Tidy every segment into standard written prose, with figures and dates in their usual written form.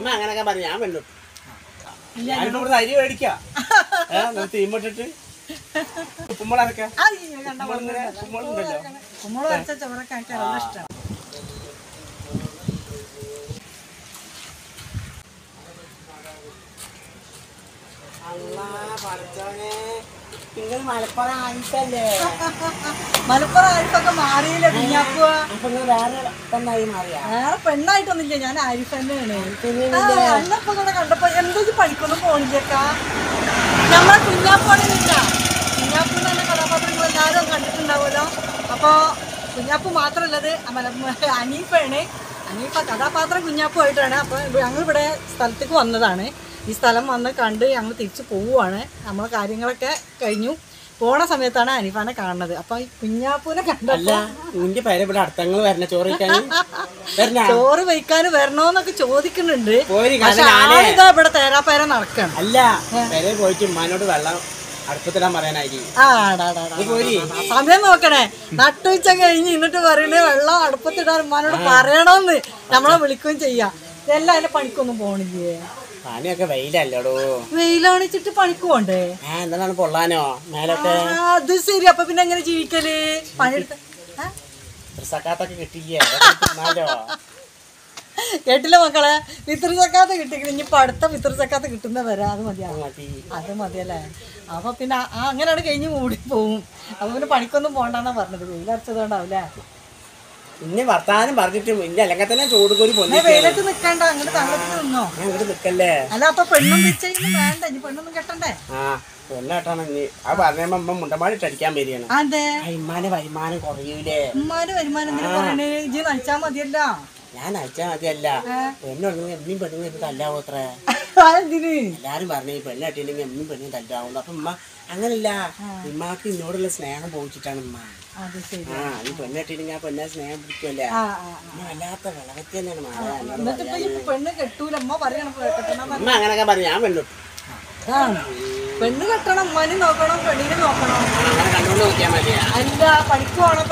അങ്ങനൊക്കെ പറഞ്ഞു ഞാൻ വെള്ളു ഞാനിപ്പോ ഇവിടെ അരി മേടിക്കാം തീമ്പിട്ടിട്ട് ഉപ്പുമുളകൊക്കെ ഉപ്പുമുളകുണ്ടല്ലോ ഇഷ്ടം മലപ്പുറം ആയിട്ടല്ലേ മലപ്പുറം ആരിഫൊക്കെ മാറിയില്ല കുഞ്ഞാപ്പുവ വേറെ പെണ്ണായിട്ടൊന്നുമില്ല ഞാൻ ആരിഫ് തന്നെയാണ് അന്നപ്പോ കൂടെ കണ്ടപ്പോ എന്തോ പഠിക്കൊന്നും പോണില്ലേക്കാ നമ്മളെ കുഞ്ഞാപ്പാണില്ല കുഞ്ഞാപ്പിന്ന് തന്നെ കഥാപാത്രങ്ങൾ എല്ലാവരും കണ്ടിട്ടുണ്ടാവുമല്ലോ അപ്പോൾ കുഞ്ഞാപ്പ് മാത്രമല്ലത് അനീഫാണ് അനീഫ കഥാപാത്രം കുഞ്ഞാപ്പുമായിട്ടാണ്. അപ്പോൾ ഞങ്ങളിവിടെ സ്ഥലത്തേക്ക് വന്നതാണ്. ഈ സ്ഥലം വന്ന് കണ്ട് ഞങ്ങൾ തിരിച്ച് പോവുകയാണ്. നമ്മളെ കാര്യങ്ങളൊക്കെ കഴിഞ്ഞു പോണ സമയത്താണ് അനീഫാനെ കാണുന്നത്. അപ്പൊ ഈ കുഞ്ഞാപ്പൂനെ കണ്ടല്ലോ ചോറ് വയ്ക്കാൻ വരണോന്നൊക്കെ ചോദിക്കുന്നുണ്ട്. പക്ഷെ ആളിതാ ഇവിടെ തേരാപ്പേര നടക്കണം. അല്ല പോയിട്ട് ഉമ്മാനോട് വെള്ളം അടുപ്പത്തിടാൻ പറയാനായി സമയം നോക്കണേ. നട്ടുച്ച കഴിഞ്ഞ് എന്നിട്ട് പറയണേ വെള്ളം അടുപ്പത്തിടാൻ ഉമ്മാനോട് പറയണോന്ന് നമ്മളെ വിളിക്കുകയും ചെയ്യാം. ഇതെല്ലാം അതിന്റെ പണിക്കൊന്നും പോണില്ലേ? പണിയൊക്കെ വെയിലല്ലോടോ. വെയിലാണിച്ചിട്ട് പണിക്ക് പോണ്ടേ? എന്താണ് പൊള്ളാനോ മേലൊക്കെ? അത് ശരി. അപ്പൊ പിന്നെ എങ്ങനെ ജീവിക്കല്? പണിയെടുത്ത് കേട്ടില്ല മക്കളെ? വിത്തർ സക്കാത്ത് കിട്ടിക്കണ. ഇനിയിപ്പോ അടുത്ത വിത്തർ സക്കാത്ത് കിട്ടുന്ന വരെ അത് മതിയല്ലേ? അപ്പൊ പിന്നെ അങ്ങനെയാണ് കഴിഞ്ഞ് മൂടി പോവും. അപ്പൊ പിന്നെ പണിക്കൊന്നും പോണ്ടെന്നാ പറഞ്ഞത്. വെയിലടിച്ചതുകൊണ്ടാവൂലേ? പിന്നെ വർത്താനം പറഞ്ഞിട്ട് ഇല്ല അല്ലെങ്കിൽ തന്നെ ചൂടുകൂരി വെയിലത്ത് നിക്കണ്ട. അങ്ങനെ തണുപ്പത്ത് നിന്നോ? നിക്കല്ലേ? അല്ല അപ്പൊ പെണ്ണും വെച്ചും വേണ്ട. ഇനി പെണ്ണൊന്നും കെട്ടണ്ടേ? പെണ്ണാട്ടാണ് ആ പറഞ്ഞ മുണ്ടമാടിട്ട് അടിക്കാൻ വരികയാണ്. അതെ. ഇമ്മാന്റെ വരുമാനം കുറയൂലേ? ഉമ്മാന്റെ വരുമാനം എന്തിനാ പറയണേ? ഇജ്ജ് നയിച്ചാ മതിയല്ലോ. ഞാൻ അയച്ചാ മതിയല്ല. പെണ്ണുണ്ടെങ്കിൽ എമ്മയും പെണ്ണുങ്ങൾ ഇത് തല്ലാവോ? അത്ര എല്ലാരും പറഞ്ഞു പെണ്ണ് കെട്ടിയില്ലെങ്കിൽ എമ്മയും പെണ്ണും തല്ലാവുന്നു. അപ്പൊ ഉമ്മ അങ്ങനല്ല, ഉമ്മാക്ക് ഇന്നോടുള്ള സ്നേഹം പോയിച്ചിട്ടാണ് ഉമ്മ. ഈ പെണ്ണ് കെട്ടിയില്ലെങ്കിൽ ആ പെണ്ണെ സ്നേഹം പിടിക്കുമല്ലേ? വല്ലാത്ത വിളവത്തി തന്നെയാണ്. പെണ്ണ് കെട്ടൂല ഉമ്മ പറയണം. ഉമ്മ അങ്ങനൊക്കെ പറഞ്ഞു ഞാൻ പെണ്ണു പെണ്ണ് കെട്ടണം. ഉമ്മാനും നോക്കണം, പെണ്ണിനെ നോക്കണം. കണ്ടുകൊണ്ട് നോക്കിയാൽ മതിയാ. അല്ല പണിക്ക് പോകണം.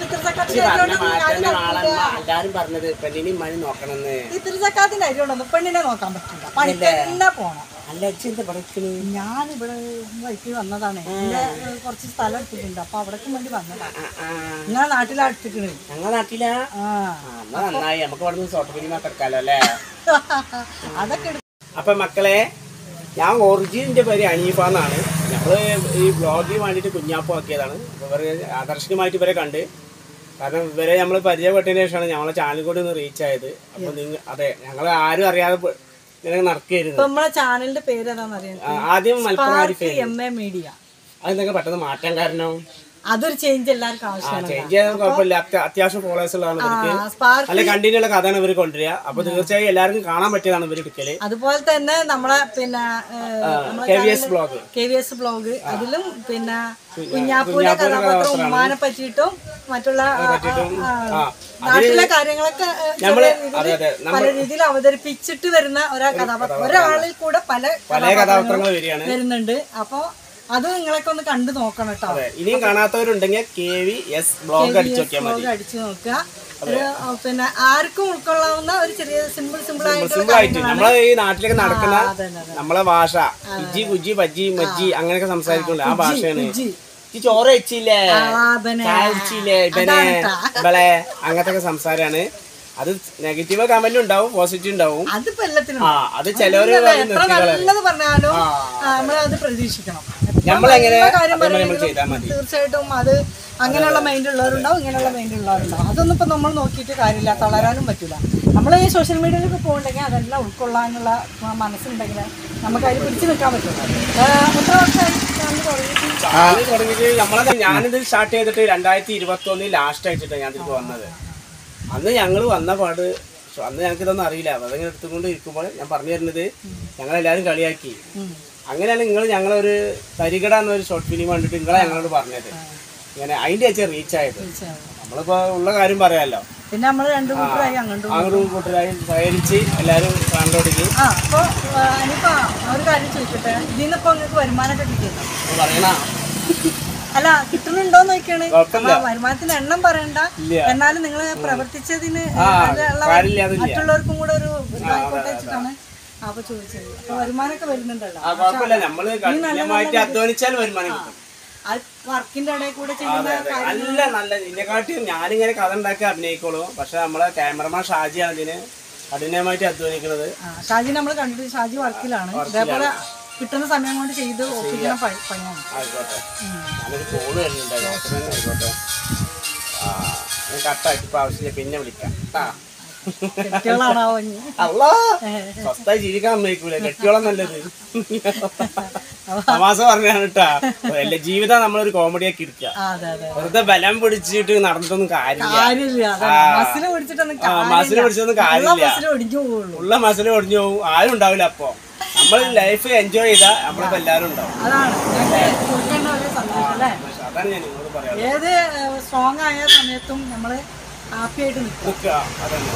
എല്ലാരും പറഞ്ഞത് പെണ്ണിനും ഉമ്മാനും നോക്കണമെന്ന്. ഇത്തിരി സക്കാത്തിന്റെ അരിയോടൊന്നും പെണ്ണിനെ നോക്കാൻ പറ്റില്ല. പണിക്ക് തന്നെ പോണം. അല്ല എന്താ പഠിക്കണേ? ഞാനിവിടെ വൈക്ക് വന്നതാണ്. എന്റെ കുറച്ച് സ്ഥലം എടുത്തിട്ടുണ്ട്. അപ്പൊ അവിടേക്കും വേണ്ടി വന്നതാണ്. നിങ്ങളെ നാട്ടിലാ എടുത്തിക്കണ്? ഞങ്ങളെ നാട്ടിലാ? നന്നായി. നമുക്ക് ഇവിടെ നിന്ന് സോട്ടപ്പിനിമൊക്കെ എടുക്കാലോ അല്ലേ? അതൊക്കെ. അപ്പൊ മക്കളെ, ഞാൻ ഒറിജിനിന്റെ പേര് അനീഫാന്നാണ്. ഞങ്ങള് ഈ ബ്ലോഗിന് വേണ്ടിയിട്ട് കുഞ്ഞാപ്പ് ആക്കിയതാണ്. അപ്പോൾ ഇവർ ആകർഷകമായിട്ട് ഇവരെ കണ്ട്. കാരണം ഇവരെ നമ്മൾ പരിചയപ്പെട്ടതിന് ശേഷമാണ് ഞങ്ങളെ ചാനൽ കൂടി ഒന്ന് റീച്ച് ആയത്. അപ്പൊ നിങ്ങൾ അതെ ഞങ്ങൾ ആരും അറിയാതെ ഇങ്ങനെ നടക്കുകയായിരുന്നു. നമ്മളെ ചാനലിന്റെ പേര് ഏതാണെന്നറിയാം? ആദ്യം മലപ്പുറം മീഡിയ. അതെന്തൊക്കെ പെട്ടെന്ന് മാറ്റാൻ കാരണം? അതൊരു ചേഞ്ച് എല്ലാവർക്കും ആവശ്യമാണ്. ചേഞ്ച് ചെയ്യാൻ കുഴപ്പമില്ല. അത്യാവശ്യം ഫോളോവേഴ്സ് ഉള്ളതാണ് ഇവർക്ക്. നല്ല കണ്ടിന്യൂ ഉള്ള കഥയാണ് ഇവർ കൊണ്ടുവരിക. അപ്പൊ തീർച്ചയായും എല്ലാവർക്കും കാണാൻ പറ്റിയതാണ് ഇവർ എടുക്കല്. അതുപോലെ തന്നെ നമ്മളെ പിന്നെ KVS ബ്ലോഗ് അതിലും പിന്നെ കുഞ്ഞാപ്പൂരെ കഥാപാത്രം ഉമ്മാനെ പറ്റിയിട്ടും മറ്റുള്ള നാട്ടിലെ കാര്യങ്ങളൊക്കെ പല രീതിയിൽ അവതരിപ്പിച്ചിട്ട് വരുന്ന ഒരാ കഥാപാത്രം. ഒരാളിൽ കൂടെ പല കഥാപാത്രങ്ങൾ വരുന്നുണ്ട്. അപ്പൊ അത് നിങ്ങളൊക്കെ ഒന്ന് കണ്ടു നോക്കണം കേട്ടോ. ഇനിയും കാണാത്തവരുണ്ടെങ്കിൽ KVS ബ്ലോഗ് അടിച്ചു നോക്കുക. പിന്നെ ആർക്കും ഉൾക്കൊള്ളാവുന്ന ഒരു ചെറിയ സിമ്പിൾ ആയിട്ട് നമ്മളെ ഈ നാട്ടിലേക്ക് നടക്കുന്ന നമ്മളെ ഭാഷ ഇജ്ജി കുജി ബജ്ജി മജ്ജി അങ്ങനെയൊക്കെ സംസാരിക്കുന്നുണ്ട്. ആ ഭാഷയാണ്. ഈ ചോറ് വെച്ചില്ലേ, ചായച്ചില്ലേ, ഇബളെ അങ്ങനത്തെ സംസാരമാണ്. അത് നെഗറ്റീവ് കമന്റ് ഉണ്ടാവും, പോസിറ്റീവ് ഉണ്ടാവും. അത് ചിലവര് നല്ലത് പറഞ്ഞാലും നമ്മളത് പ്രതീക്ഷിക്കണം. തീർച്ചയായിട്ടും അത് അങ്ങനെയുള്ള മൈൻഡ് ഉള്ളവരുണ്ടാവും, ഇങ്ങനെയുള്ള മൈൻഡ് ഉള്ളവരുണ്ടാവും. അതൊന്നും ഇപ്പൊ നമ്മൾ നോക്കിയിട്ട് കാര്യമില്ല, തളരാനും പറ്റില്ല. നമ്മൾ ഈ സോഷ്യൽ മീഡിയയിലൊക്കെ പോകുന്നുണ്ടെങ്കിൽ അതെല്ലാം ഉൾക്കൊള്ളാനുള്ള മനസ്സുണ്ടെങ്കിൽ നമുക്ക് അതിൽ പിടിച്ചു നിൽക്കാൻ പറ്റില്ല. എത്ര വർഷമായി തുടങ്ങിയിട്ട്? ഞാനിത് സ്റ്റാർട്ട് ചെയ്തിട്ട് 2021 ലാസ്റ്റ് ആയിട്ടാണ് ഞാൻ ഇതിൽ വന്നത്. അന്ന് ഞങ്ങൾ വന്ന പാട് അന്ന് ഞങ്ങൾക്ക് ഇതൊന്നും അറിയില്ല. അതങ്ങനെ എടുത്തുകൊണ്ട് ഇരിക്കുമ്പോൾ ഞാൻ പറഞ്ഞു തരുന്നത് ഞങ്ങളെല്ലാവരും കളിയാക്കി. അങ്ങനെയാണ് ഞങ്ങളൊരു തരികട എന്നൊരു ഷോർട്ട് ഫിലിം കണ്ടിട്ട് നിങ്ങളെ ഞങ്ങളോട് പറഞ്ഞത്. ഇങ്ങനെ അതിന്റെ വെച്ചാൽ റീച്ച് ആയത്. നമ്മളിപ്പോ ഉള്ള കാര്യം പറയാമല്ലോ. പിന്നെ നമ്മൾ അങ്ങോട്ടും കൂട്ടരായി സഹകരിച്ച് എല്ലാവരും കണ്ടുപിടിക്കും. ഒരു കാര്യം ചോദിക്കട്ടെ, ഇതിന്നിപ്പോ നിങ്ങൾക്ക് വരുമാനമൊക്കെ കിട്ടിയല്ലോ പറയണ അല്ല കിട്ടുന്നുണ്ടോന്ന് നോക്കിയാണ് കുഴപ്പമില്ല. വരുമാനത്തിന്റെ എണ്ണം പറയണ്ട, ഇല്ല. എന്നാലും നിങ്ങൾ പ്രവർത്തിച്ചതിന് കാര്യമില്ല. മറ്റുള്ളവർക്കും കൂടെ ഒരു ഇതായിക്കോട്ടെ വെച്ചിട്ടാണ് അപ്പൊ ചോദിച്ചത്. അപ്പൊ വരുമാനമൊക്കെ വരുന്നുണ്ടല്ലോ, കുഴപ്പമില്ല. നമ്മള് കഠിനമായിട്ട് അധ്വാനിച്ചാൽ വരുമാനം കിട്ടും. ആ വർക്കിന്റെ ഇടയിൽ കൂടെ ചെയ്യുന്ന നല്ല നല്ല ഇതിനെക്കാട്ടി ഞാനിങ്ങനെ കഥ ഉണ്ടാക്കി അഭിനയിക്കോളൂ. പക്ഷെ നമ്മളെ ക്യാമറമാൻ ഷാജിയാണ് ഇതിന് കഠിനമായിട്ട് അധ്വാനിക്കുന്നത്. ഷാജി നമ്മൾ കണ്ടിട്ട് ഷാജി വർക്കിലാണ്. ഇതേപോലെ കിട്ടുന്ന സമയം കൊണ്ട് ചെയ്ത് ഒപ്പിക്കുന്ന പണിയാണ്. ആയിക്കോട്ടെ, ഞാനൊരു കോള് വരുന്നുണ്ട്. ആയിക്കോട്ടെ, കട്ടാക്കി ഇപ്പൊ ആവശ്യമില്ല, പിന്നെ വിളിക്കാം. കുട്ടികളാണോ അല്ലാ സ്വസ്ഥായി ജീവിക്കാൻ സമ്മതിക്കൂല. കെട്ടിയോളം നല്ലത് തമാശ പറഞ്ഞാണ് കേട്ടാ. അല്ല, ജീവിതം നമ്മളൊരു കോമഡിയാക്കി എടുക്കുക. വെറുതെ ബലം പിടിച്ചിട്ട് നടന്നിട്ടൊന്നും കാര്യമില്ല. മസില് പിടിച്ചൊന്നും കാര്യമില്ല. ഉള്ള മസില് ഒടിഞ്ഞു പോകും. ആരും ഉണ്ടാവില്ല. അപ്പൊ നമ്മൾ ലൈഫ് എൻജോയ് ചെയ്താ നമ്മളിപ്പോ എല്ലാരും ഉണ്ടാവും. അതാണ് ഞാൻ നിങ്ങളോട് പറയാം. ഏത് സ്ട്രോങ് ആയ സമയത്തും നമ്മള് ഹാപ്പി ആയിട്ട് നിൽക്കുക. അതന്നെ.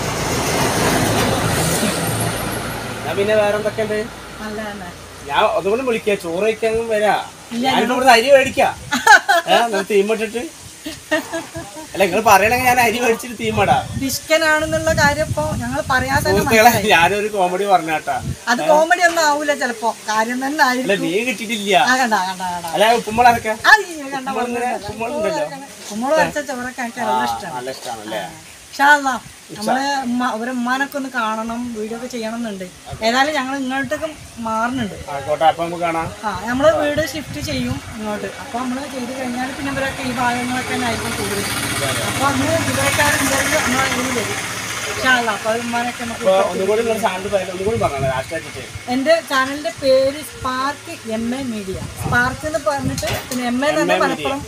ഞാൻ പിന്നെ വേറെ എന്തൊക്കെ ഉണ്ട്? ഞാൻ അതുകൊണ്ട് വിളിക്കാം, ചോറ് കഴിക്കാൻ വരാ. ഞാനിപ്പോ ഇവിടുന്ന് അരി മേടിക്കാം. തീമിട്ടിട്ട് അല്ല, നിങ്ങൾ പറയണെങ്കിൽ ഞാൻ അരി മേടിച്ചിട്ട് തീമടാ. പിഷ്കനാണെന്നുള്ള കാര്യം ഇപ്പൊ ഞങ്ങൾ പറയാതെ ഞാനൊരു കോമഡി പറഞ്ഞാട്ടാ. അത് കോമഡി ഒന്നും ആവൂല, ചെലപ്പോ കാര്യം തന്നെ അല്ല, നീ കിട്ടിയിട്ടില്ല. അല്ല, ഉപ്പുമ്പോളൊക്കെ കുമ്മള് വെച്ച ചോറൊക്കെ എനിക്ക് നല്ല ഇഷ്ടമാണല്ലേ. നമ്മള് അവരെ ഉമ്മാനൊക്കെ ഒന്ന് കാണണം, വീഡിയോ ഒക്കെ ചെയ്യണം എന്നുണ്ട്. ഏതായാലും ഞങ്ങൾ ഇങ്ങോട്ടേക്ക് മാറുന്നുണ്ട്. നമ്മള് വീട് ഷിഫ്റ്റ് ചെയ്യും ഇങ്ങോട്ട്. അപ്പൊ നമ്മള് ചെയ്ത് കഴിഞ്ഞാൽ പിന്നെ ഇവരൊക്കെ ഈ ഭാഗങ്ങളൊക്കെ ആയിരിക്കും കൂടുതൽ. അപ്പൊ അന്ന് ഇവരൊക്കെ ഇന്റർവ്യൂ നമ്മളെ വരും. എന്റെ ചാനലിന്റെ പേര് സ്പാർക്ക് MA മീഡിയ. സ്പാർക്ക് എന്ന് പറഞ്ഞിട്ട് പിന്നെ MA തന്നെ മലപ്പുറം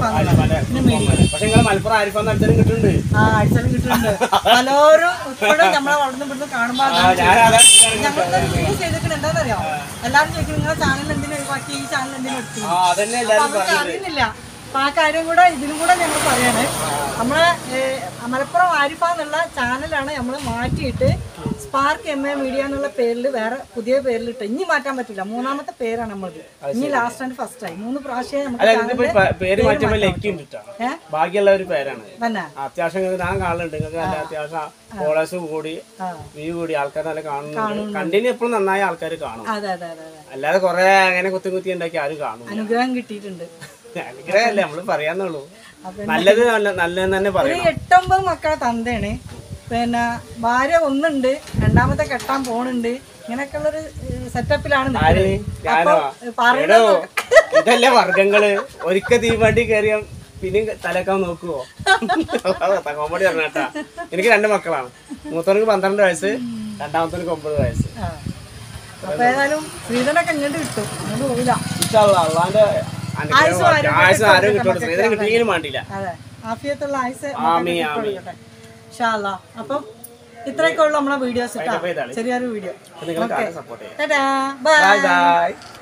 അടിച്ചാലും കിട്ടുന്നുണ്ട്. പലരും ഇപ്പോഴും നമ്മളെ അവിടുന്ന് ഇവിടുന്ന് കാണുമ്പോ ഞങ്ങളൊരു വീഡിയോ ചെയ്തിട്ട് എന്താണെന്നറിയാം, എല്ലാവരും ചോദിക്കും നിങ്ങളെ ചാനൽ എന്തിനും ഒഴിവാക്കി, ഈ ചാനൽ എന്തിനും എടുത്തു. അറിയുന്നില്ല. അപ്പൊ ആ കാര്യം കൂടെ ഇതിനും കൂടെ ഞങ്ങൾ പറയാണ്. നമ്മളെ മലപ്പുറം ആരിഫ എന്നുള്ള ചാനലാണ് നമ്മൾ മാറ്റിയിട്ട് സ്പാർക്ക് MA മീഡിയ എന്നുള്ള പേരിൽ വേറെ പുതിയ പേരിലിട്ട്. ഇനി മാറ്റാൻ പറ്റില്ല, മൂന്നാമത്തെ പേരാണ് നമ്മളത്. ഇനി ലാസ്റ്റ് ആൻഡ് ഫസ്റ്റ് ആയി 3 പ്രാവശ്യം ബാക്കിയുള്ള ഒരു പേരാണ്. അത്യാവശ്യം ഞാൻ കാണുന്നുണ്ട്, നിങ്ങൾക്ക് നല്ല അത്യാവശ്യം ഫോളോവേഴ്സ് കൂടി വ്യൂ കൂടി ആൾക്കാർ നല്ല കാണുന്നുണ്ട്. കണ്ടിന്യൂ എപ്പോഴും നന്നായി ആൾക്കാർ കാണും. അല്ലാതെ കൊറേ അങ്ങനെ കുത്തി ഉണ്ടാക്കി ആരും കാണും. അനുഗ്രഹം കിട്ടിയിട്ടുണ്ട്. അനുഗ്രഹമല്ലേ നമ്മള് പറയാന്നുള്ളൂ. നല്ലത് നല്ലതെന്ന് തന്നെ പറയാം. 8-9 മക്കളെ തന്തയാണ്. പിന്നെ ഭാര്യ ഒന്നുണ്ട്, രണ്ടാമത്തെ കെട്ടാൻ പോണുണ്ട്. ഇങ്ങനെയൊക്കെ ഉള്ളൊരു സെറ്റപ്പിലാണ്. ഇതല്ലേ വർഗങ്ങള്. ഒരിക്കൽ തീവണ്ടി കയറിയ പിന്നെ തലക്കാൻ നോക്കുവോ? കോമഡി പറഞ്ഞാട്ടാ. എനിക്ക് 2 മക്കളാണ്. മൂത്തവർക്ക് 12 വയസ്സ്, രണ്ടാമത്തവർക്ക് 9 വയസ്സ്. അപ്പൊ ഏതായാലും ശ്രീധനൊക്കെ ഇങ്ങോട്ട് കിട്ടും, അങ്ങോട്ട് പോവില്ല. അള്ളാന്റെ ആരും കിട്ടും. ശ്രീധരൻ കിട്ടിയെങ്കിലും വേണ്ടില്ല. അതെ, ആഫിയത്തുള്ള ആയുസ്. അപ്പം ഇത്രയൊക്കെ ഉള്ളു നമ്മളെ വീഡിയോസ്. ചെറിയൊരു വീഡിയോ. ബൈ.